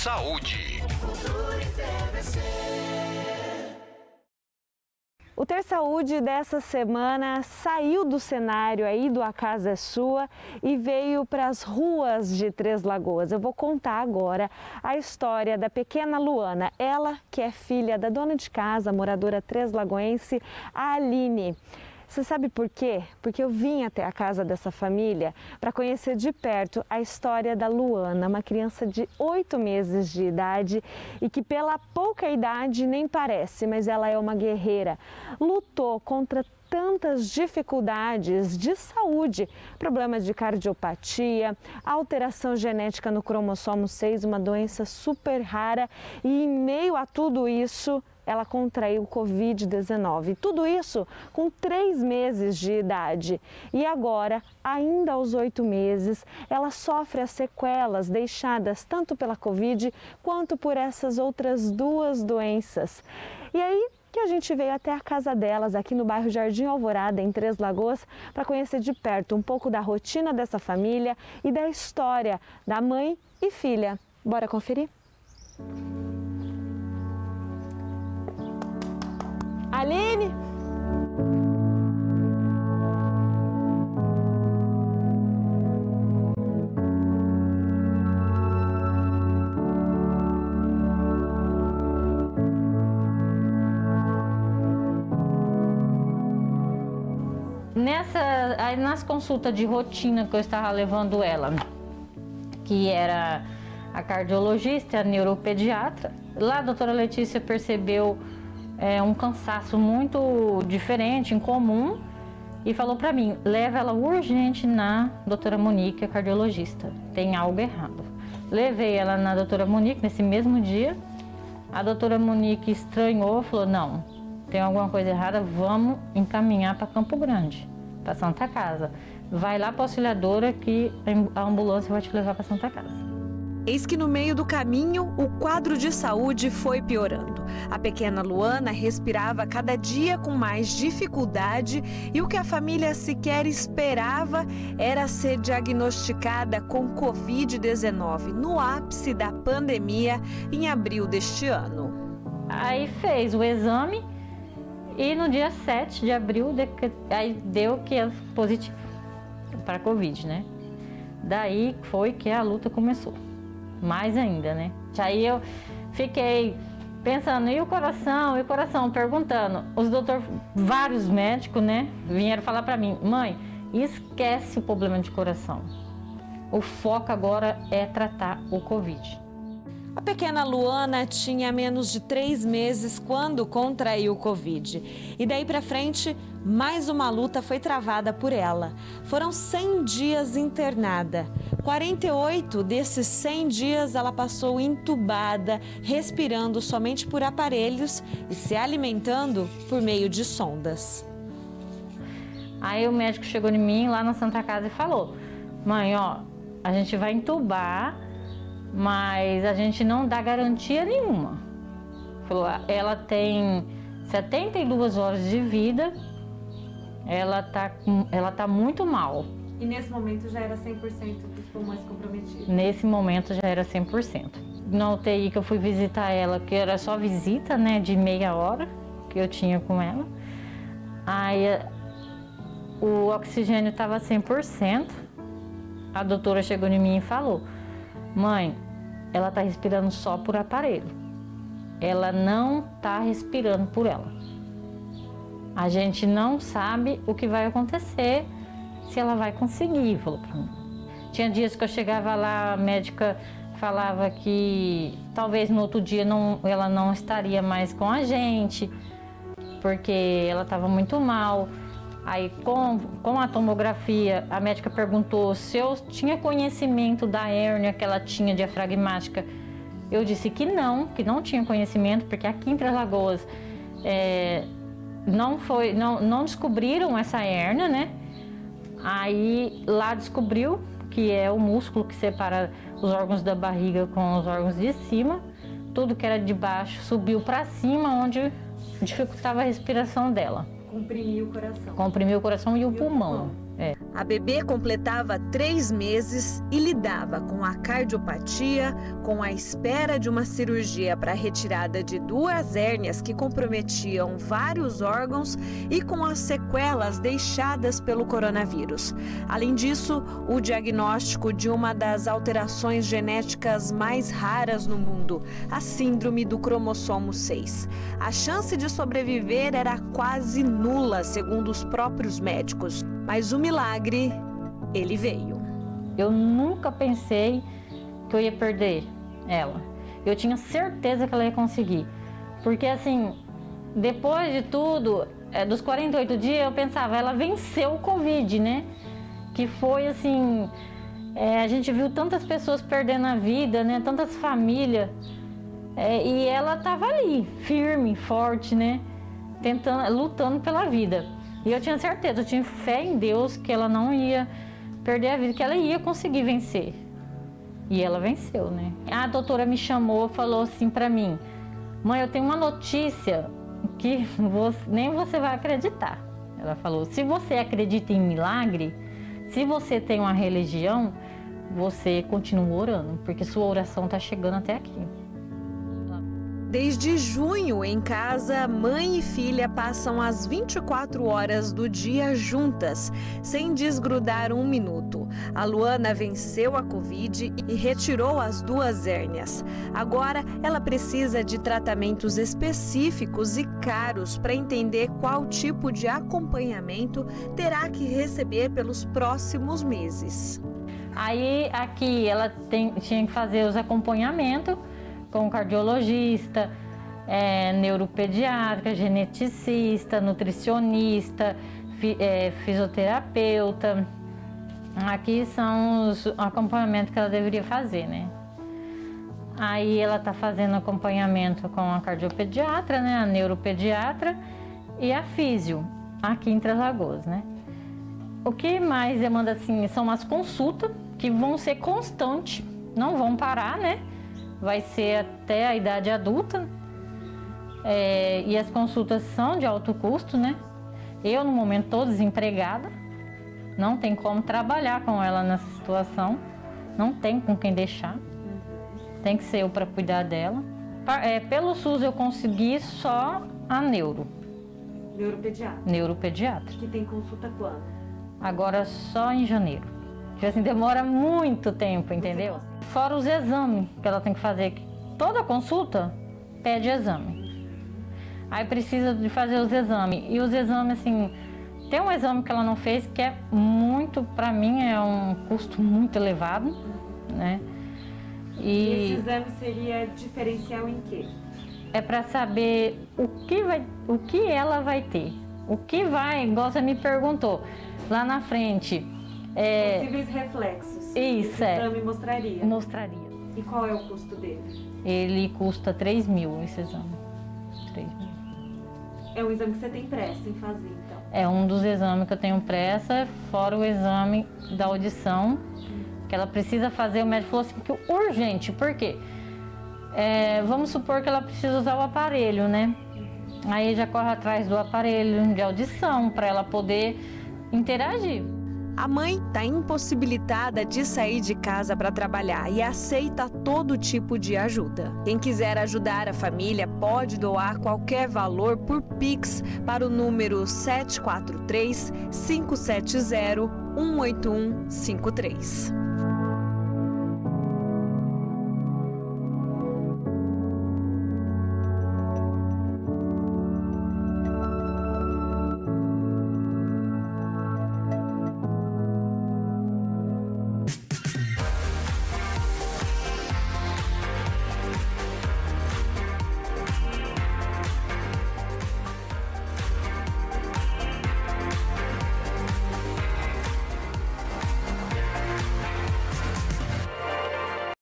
Saúde. O Ter Saúde dessa semana saiu do cenário aí do A Casa é Sua e veio para as ruas de Três Lagoas. Eu vou contar agora a história da pequena Luana, ela que é filha da dona de casa, moradora treslagoense, a Aline. Você sabe por quê? Porque eu vim até a casa dessa família para conhecer de perto a história da Luana, uma criança de 8 meses de idade e que pela pouca idade nem parece, mas ela é uma guerreira. Lutou contra tantas dificuldades de saúde, problemas de cardiopatia, alteração genética no cromossomo 6, uma doença super rara, e em meio a tudo isso, ela contraiu Covid-19. Tudo isso com 3 meses de idade. E agora, ainda aos 8 meses, ela sofre as sequelas deixadas tanto pela Covid quanto por essas outras 2 doenças. E aí que a gente veio até a casa delas, aqui no bairro Jardim Alvorada, em Três Lagoas, para conhecer de perto um pouco da rotina dessa família e da história da mãe e filha. Bora conferir? Aline! Aí nas consultas de rotina que eu estava levando ela, que era a cardiologista, a neuropediatra, lá a doutora Letícia percebeu um cansaço muito diferente, incomum, e falou para mim, leva ela urgente na doutora Monique, a cardiologista, tem algo errado. Levei ela na doutora Monique nesse mesmo dia, a doutora Monique estranhou, falou, não, tem alguma coisa errada, vamos encaminhar para Campo Grande, para Santa Casa. Vai lá para a Auxiliadora que a ambulância vai te levar para Santa Casa. Eis que no meio do caminho, o quadro de saúde foi piorando. A pequena Luana respirava cada dia com mais dificuldade e o que a família sequer esperava era ser diagnosticada com Covid-19 no ápice da pandemia em abril deste ano. Aí fez o exame e no dia 7 de abril aí deu que é positivo para a Covid, né? Daí foi que a luta começou. Mais ainda, né? Aí eu fiquei pensando, e o coração, perguntando. Os doutores, vários médicos, né, vieram falar para mim, mãe, esquece o problema de coração. O foco agora é tratar o Covid. A pequena Luana tinha menos de 3 meses quando contraiu o Covid. E daí para frente, mais uma luta foi travada por ela. Foram 100 dias internada. 48 desses 100 dias ela passou entubada, respirando somente por aparelhos e se alimentando por meio de sondas. Aí o médico chegou em mim lá na Santa Casa e falou, mãe, ó, a gente vai entubar, mas a gente não dá garantia nenhuma. Falou, ela tem 72 horas de vida, ela tá muito mal. E nesse momento já era 100% dos pulmões comprometidos? Nesse momento já era 100%. Na UTI que eu fui visitar ela, que era só visita, né, de meia hora que eu tinha com ela, aí o oxigênio estava 100%, a doutora chegou em mim e falou, mãe, ela está respirando só por aparelho. Ela não está respirando por ela. A gente não sabe o que vai acontecer, se ela vai conseguir, falou para mim. Tinha dias que eu chegava lá, a médica falava que talvez no outro dia ela não estaria mais com a gente, porque ela estava muito mal. Aí, com a tomografia, a médica perguntou se eu tinha conhecimento da hérnia que ela tinha diafragmática. Eu disse que não tinha conhecimento, porque aqui em Três Lagoas não descobriram essa hérnia, né? Aí lá descobriu que é o músculo que separa os órgãos da barriga com os órgãos de cima. Tudo que era de baixo subiu para cima, onde dificultava a respiração dela. Comprimiu o coração. Comprimiu o coração e o pulmão. A bebê completava 3 meses e lidava com a cardiopatia, com a espera de uma cirurgia para a retirada de 2 hérnias que comprometiam vários órgãos e com as sequelas deixadas pelo coronavírus. Além disso, o diagnóstico de uma das alterações genéticas mais raras no mundo, a síndrome do cromossomo 6. A chance de sobreviver era quase nula, segundo os próprios médicos. Mas o milagre, ele veio. Eu nunca pensei que eu ia perder ela. Eu tinha certeza que ela ia conseguir. Porque assim, depois de tudo, dos 48 dias, eu pensava, ela venceu o Covid, né? Que foi assim, a gente viu tantas pessoas perdendo a vida, né? Tantas famílias. E ela estava ali, firme, forte, né? Lutando pela vida. E eu tinha certeza, eu tinha fé em Deus que ela não ia perder a vida, que ela ia conseguir vencer. E ela venceu, né? A doutora me chamou e falou assim pra mim, mãe, eu tenho uma notícia que nem você vai acreditar. Ela falou, se você acredita em milagre, se você tem uma religião, você continua orando, porque sua oração está chegando até aqui. Desde junho, em casa, mãe e filha passam as 24 horas do dia juntas, sem desgrudar um minuto. A Luana venceu a Covid e retirou as 2 hérnias. Agora, ela precisa de tratamentos específicos e caros para entender qual tipo de acompanhamento terá que receber pelos próximos meses. Aí, aqui, ela tinha que fazer os acompanhamentos com cardiologista, neuropediatra, geneticista, nutricionista, fisioterapeuta. Aqui são os acompanhamentos que ela deveria fazer, né? Aí ela está fazendo acompanhamento com a cardiopediatra, né? A neuropediatra e a físio, aqui em Três Lagoas, né? O que mais demanda, assim, são as consultas, que vão ser constantes, não vão parar, né? Vai ser até a idade adulta, e as consultas são de alto custo, né? Eu, no momento, estou desempregada, não tem como trabalhar com ela nessa situação, não tem com quem deixar, tem que ser eu para cuidar dela. Pelo SUS eu consegui só a Neuropediatra. Neuropediatra. Que tem consulta quando? Agora só em janeiro. Tipo assim, demora muito tempo, entendeu? Fora os exames que ela tem que fazer. Toda consulta pede exame. Aí precisa de fazer os exames. E os exames, assim, tem um exame que ela não fez que é muito, pra mim, é um custo muito elevado, né? E esse exame seria diferencial em quê? É para saber o que ela vai ter. O que vai, igual você me perguntou, lá na frente. Possíveis reflexos. Isso, esse exame mostraria? Mostraria. E qual é o custo dele? Ele custa 3 mil, esse exame. 3 mil. É um exame que você tem pressa em fazer, então? É um dos exames que eu tenho pressa, fora o exame da audição, que ela precisa fazer. O médico falou assim, que urgente, por quê? Vamos supor que ela precisa usar o aparelho, né? Aí já corre atrás do aparelho de audição, para ela poder interagir. A mãe está impossibilitada de sair de casa para trabalhar e aceita todo tipo de ajuda. Quem quiser ajudar a família pode doar qualquer valor por Pix para o número 743-570-18153.